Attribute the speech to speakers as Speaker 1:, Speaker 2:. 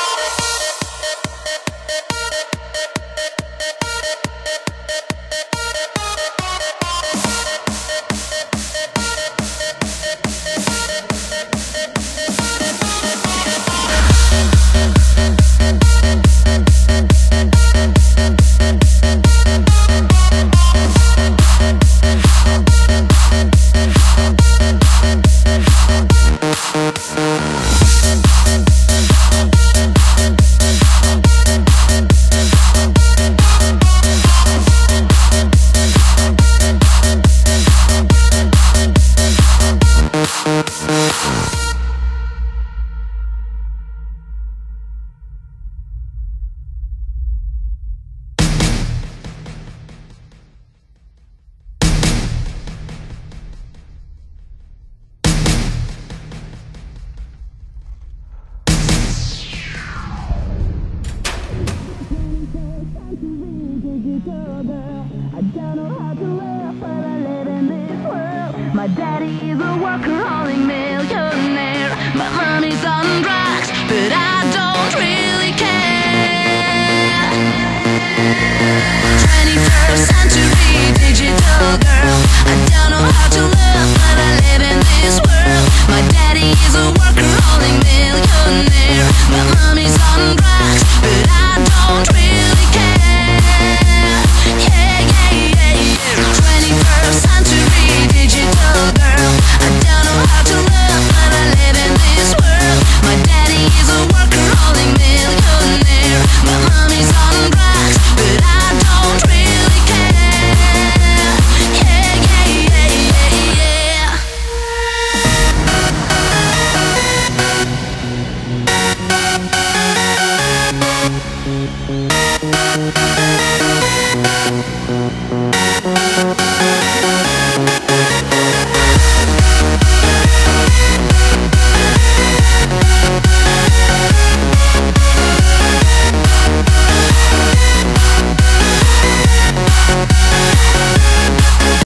Speaker 1: I don't know how to live, but I live in this world. My daddy is a workaholic millionaire. My money's on drugs, but I don't really care. 21st century digital girl. I don't know how to live, but I live in this world. My daddy is a workaholic millionaire. My money's on drugs, but I don't really care. Yeah, yeah, yeah, yeah. 21st century digital girl. I don't know how to live, but I live in this world. My daddy is a workaholic millionaire. My mommy's on drugs, but I don't really care. Yeah, yeah, yeah, yeah, yeah.